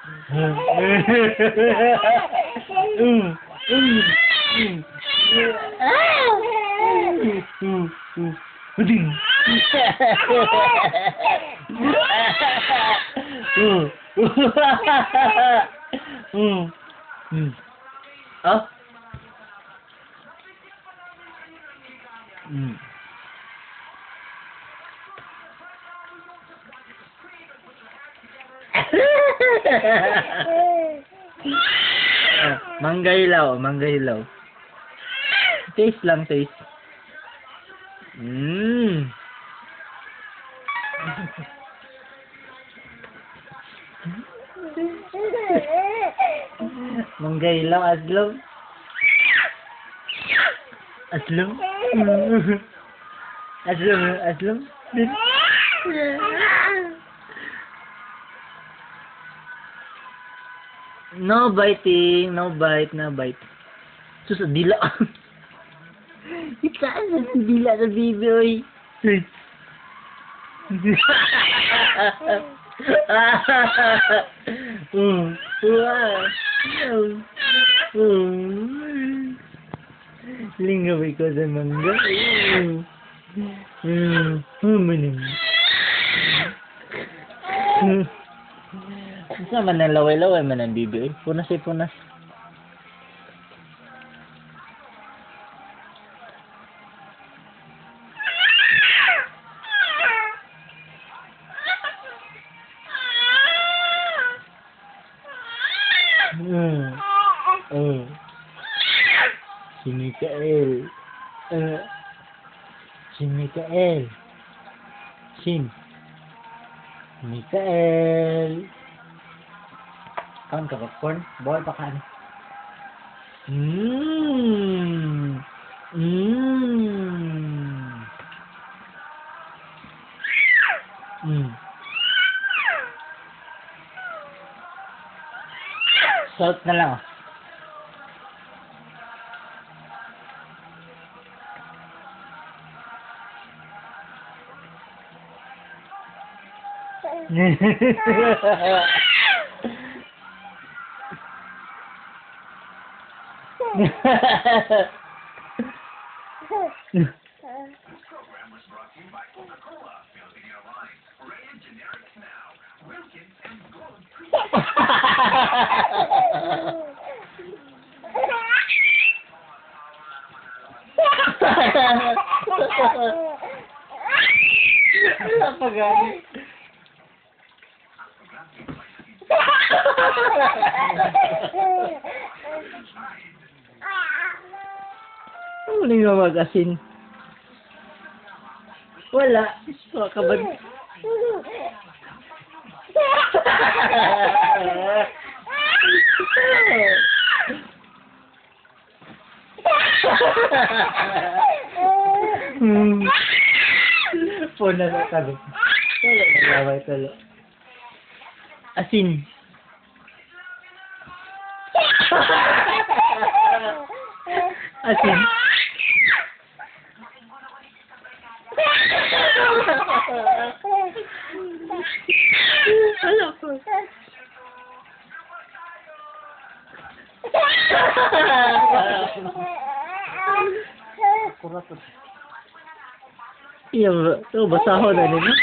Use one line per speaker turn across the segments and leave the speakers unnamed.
Uding. Oh. Mangga hilaw, mangga hilaw. Taste lang, taste. Mangga hilaw, aslong. Aslong. Aslong, aslong. No biting, no bite, no bite. Sus, dila. Ikaan na ng dila sa bibi, oy. Lingaway ko sa mangga. Manim. Isa man ang laway-laway man ang bibi. Punas ay punas. Si Mikael. Si Mikael. Shin. Mikael. Kaon ka popcorn? Bawal pa ka. Salt na lang. Napagani. Ano nga mag-asin? Wala. Makabag. Puna na kami. Talo, nagaway talo. Asin. Asin. Ano po? Kurat. Iya, tuh basahon na nila.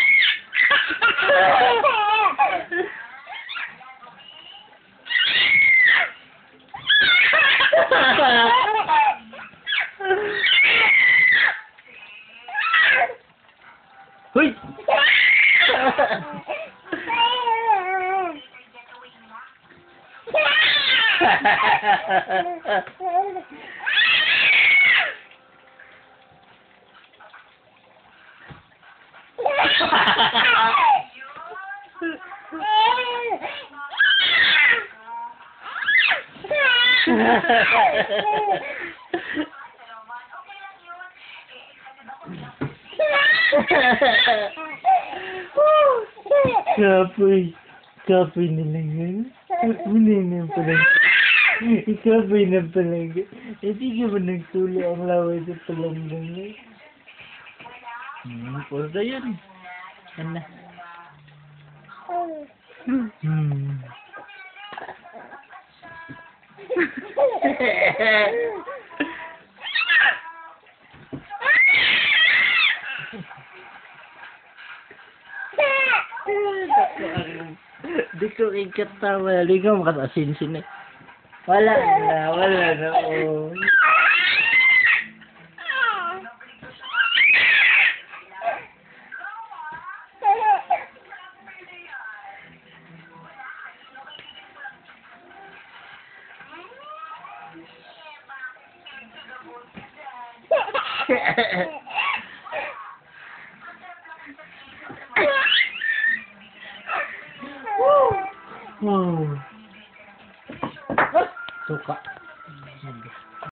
Huy! Kapoy nila yun. Hindi na pala. Kapoy na pala. Hindi ka ba nagtuli ang laway sa palanggang? Puro na yun. Ano? Di ko ikatawa. Di ko makatasin-sin eh. Wala na. Oh. Suka.